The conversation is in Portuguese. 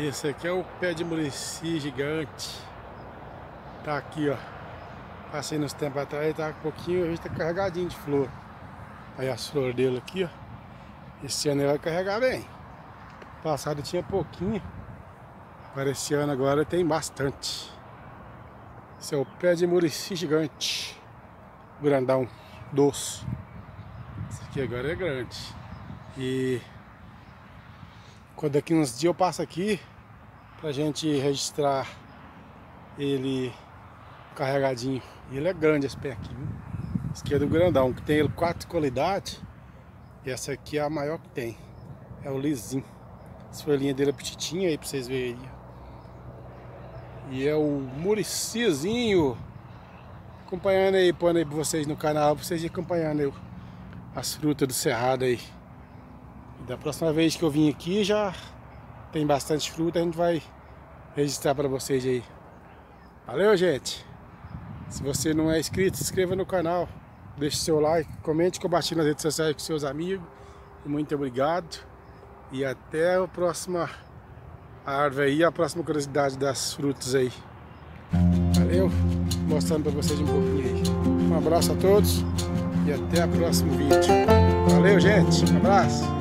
Esse aqui é o pé de murici gigante. Tá aqui, ó. Passei nos tempos atrás, tá um pouquinho, a gente tá carregadinho de flor. Aí as flores dele aqui, ó. Esse ano ele vai carregar bem. Passado tinha pouquinho. Agora esse ano agora tem bastante. Esse é o pé de murici gigante. Grandão, doce. Esse aqui agora é grande. E quando daqui uns dias eu passo aqui pra gente registrar ele carregadinho. E ele é grande esse pé aqui, viu? Esse aqui é do grandão, que tem 4 qualidades. E essa aqui é a maior que tem. É o lisinho. As folhinhas dele é petitinha aí pra vocês verem. E é o muricizinho. Acompanhando aí, pondo aí pra vocês no canal, pra vocês ir acompanhando aí as frutas do cerrado aí. E da próxima vez que eu vim aqui já tem bastante fruta, a gente vai registrar pra vocês aí. Valeu, gente! Se você não é inscrito, se inscreva no canal, deixe seu like, comente, compartilhe nas redes sociais com seus amigos. E muito obrigado. E até a próxima árvore aí, a próxima curiosidade das frutas aí. Valeu? Mostrando pra vocês um pouquinho aí. Um abraço a todos e até o próximo vídeo. Valeu, gente! Um abraço!